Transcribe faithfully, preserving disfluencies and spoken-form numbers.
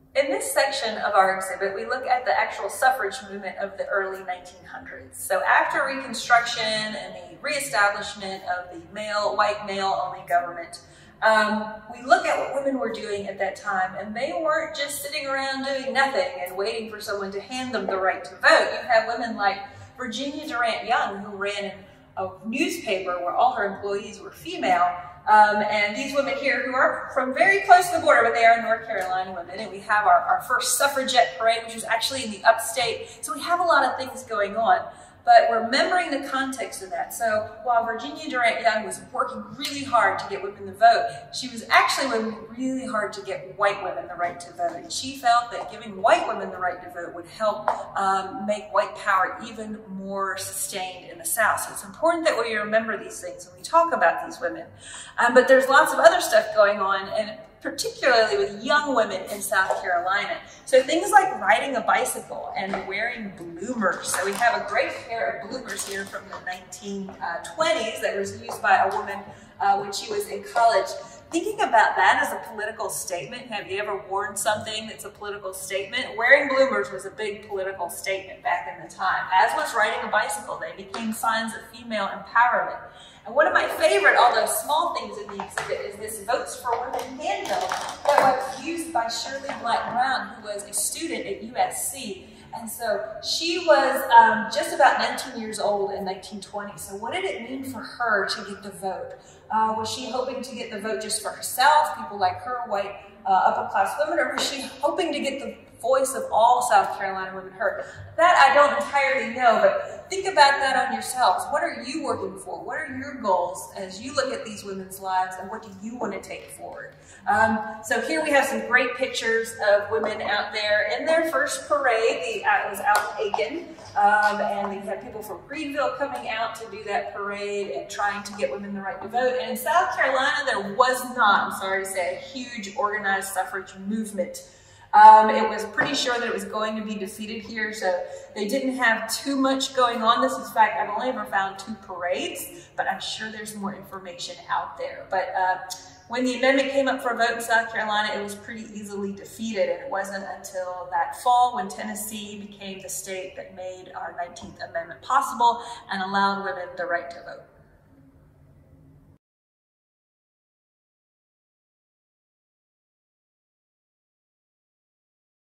In this section of our exhibit, we look at the actual suffrage movement of the early nineteen hundreds. So after Reconstruction and the reestablishment of the male, white male-only government, um, we look at what women were doing at that time, and they weren't just sitting around doing nothing and waiting for someone to hand them the right to vote. You have women like Virginia Durant Young, who ran in a newspaper where all her employees were female. Um, and these women here who are from very close to the border, but they are North Carolina women. And we have our, our first suffragette parade, which was actually in the upstate. So we have a lot of things going on. But we're remembering the context of that. So while Virginia Durant Young was working really hard to get women to vote, she was actually working really hard to get white women the right to vote. And she felt that giving white women the right to vote would help um, make white power even more sustained in the South. So it's important that we remember these things when we talk about these women. Um, but there's lots of other stuff going on, and particularly with young women in South Carolina. So things like riding a bicycle and wearing bloomers. So we have a great pair of bloomers here from the nineteen twenties that was used by a woman uh, when she was in college. Thinking about that as a political statement, have you ever worn something that's a political statement? Wearing bloomers was a big political statement back in the time, as was riding a bicycle. They became signs of female empowerment. And one of my favorite, although small things in the exhibit, is this Votes for Women handbill that was used by Shirley Black Brown, who was a student at U S C. And so she was um, just about nineteen years old in nineteen twenty. So what did it mean for her to get the vote? Uh, was she hoping to get the vote just for herself, people like her, white uh, upper-class women, or was she hoping to get the voice of all South Carolina women heard? That I don't entirely know, but think about that on yourselves. What are you working for? What are your goals as you look at these women's lives, and what do you want to take forward? Um, so here we have some great pictures of women out there in their first parade. The, uh, it was out in Aiken, um, and we had people from Greenville coming out to do that parade and trying to get women the right to vote. And in South Carolina, there was not, I'm sorry to say, a huge organized suffrage movement. Um, it was pretty sure that it was going to be defeated here, so they didn't have too much going on. This is, in fact, I've only ever found two parades, but I'm sure there's more information out there. But uh, when the amendment came up for a vote in South Carolina, it was pretty easily defeated, and it wasn't until that fall when Tennessee became the state that made our nineteenth Amendment possible and allowed women the right to vote.